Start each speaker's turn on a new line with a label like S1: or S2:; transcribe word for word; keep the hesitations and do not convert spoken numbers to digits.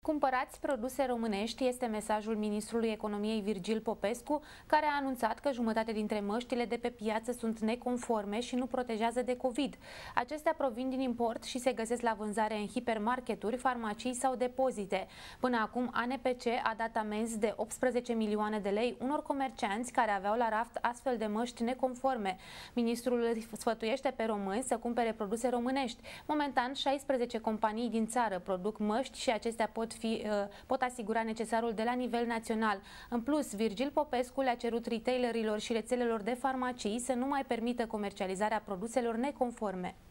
S1: Cumpărați produse românești este mesajul ministrului economiei Virgil Popescu, care a anunțat că jumătate dintre măștile de pe piață sunt neconforme și nu protejează de COVID. Acestea provin din import și se găsesc la vânzare în hipermarketuri, farmacii sau depozite. Până acum, A N P C a dat amenzi de optsprezece milioane de lei unor comercianți care aveau la raft astfel de măști neconforme. Ministrul sfătuiește pe români să cumpere produse românești. Momentan, șaisprezece companii din țară produc măști și acestea pot Fi, pot asigura necesarul de la nivel național. În plus, Virgil Popescu le-a cerut retailerilor și rețelelor de farmacii să nu mai permită comercializarea produselor neconforme.